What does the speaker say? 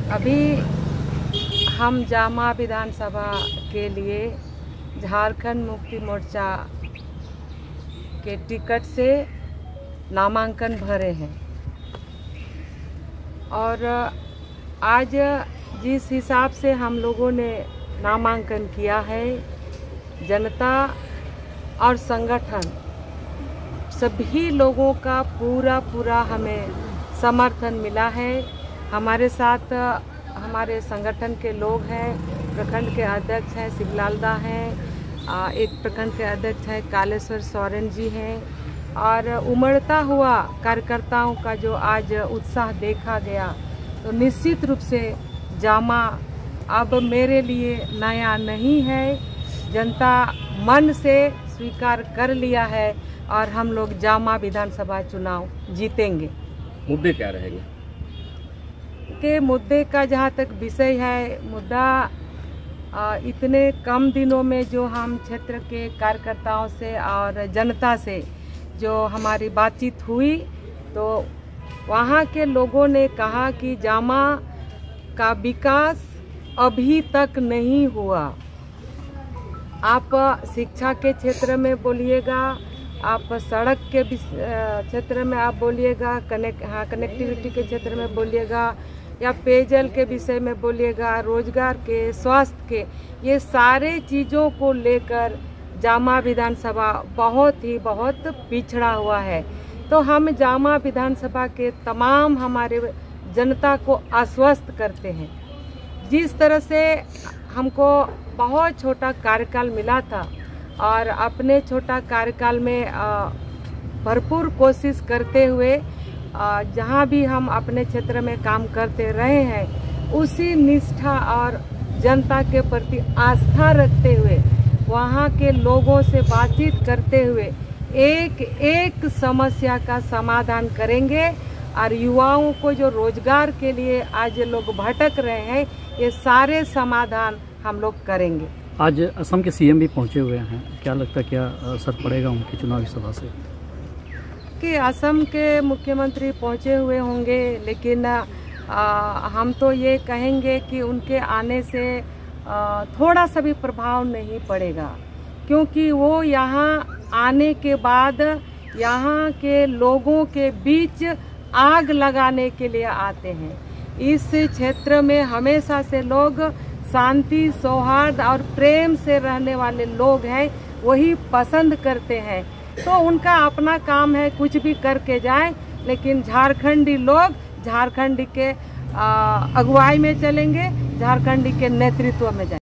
अभी हम जामा विधानसभा के लिए झारखंड मुक्ति मोर्चा के टिकट से नामांकन भरे हैं और आज जिस हिसाब से हम लोगों ने नामांकन किया है, जनता और संगठन सभी लोगों का पूरा हमें समर्थन मिला है। हमारे साथ हमारे संगठन के लोग हैं, प्रखंड के अध्यक्ष हैं शिवलाल दा हैं, एक प्रखंड के अध्यक्ष हैं कालेश्वर सोरेन जी हैं और उमड़ता हुआ कार्यकर्ताओं का जो आज उत्साह देखा गया, तो निश्चित रूप से जामा अब मेरे लिए नया नहीं है। जनता मन से स्वीकार कर लिया है और हम लोग जामा विधानसभा चुनाव जीतेंगे। मुद्दे क्या रहेंगे? के मुद्दे का जहाँ तक विषय है, मुद्दा इतने कम दिनों में जो हम क्षेत्र के कार्यकर्ताओं से और जनता से जो हमारी बातचीत हुई, तो वहाँ के लोगों ने कहा कि जामा का विकास अभी तक नहीं हुआ। आप शिक्षा के क्षेत्र में बोलिएगा, आप सड़क के क्षेत्र में आप बोलिएगा, कनेक्टिविटी के क्षेत्र में बोलिएगा, या पेयजल के विषय में बोलिएगा, रोजगार के, स्वास्थ्य के, ये सारे चीज़ों को लेकर जामा विधानसभा बहुत पिछड़ा हुआ है। तो हम जामा विधानसभा के तमाम हमारे जनता को आश्वस्त करते हैं। जिस तरह से हमको बहुत छोटा कार्यकाल मिला था और अपने छोटा कार्यकाल में भरपूर कोशिश करते हुए जहाँ भी हम अपने क्षेत्र में काम करते रहे हैं, उसी निष्ठा और जनता के प्रति आस्था रखते हुए, वहाँ के लोगों से बातचीत करते हुए एक समस्या का समाधान करेंगे और युवाओं को जो रोजगार के लिए आज लोग भटक रहे हैं, ये सारे समाधान हम लोग करेंगे। आज असम के सीएम भी पहुंचे हुए हैं, क्या लगता है क्या असर पड़ेगा उनकी चुनावी सभा से? कि असम के मुख्यमंत्री पहुंचे हुए होंगे, लेकिन हम तो ये कहेंगे कि उनके आने से थोड़ा सा भी प्रभाव नहीं पड़ेगा, क्योंकि वो यहाँ आने के बाद यहाँ के लोगों के बीच आग लगाने के लिए आते हैं। इस क्षेत्र में हमेशा से लोग शांति, सौहार्द और प्रेम से रहने वाले लोग हैं, वही पसंद करते हैं। तो उनका अपना काम है, कुछ भी करके जाए, लेकिन झारखंडी लोग झारखंड के अगुवाई में चलेंगे, झारखंड के नेतृत्व में जाएंगे।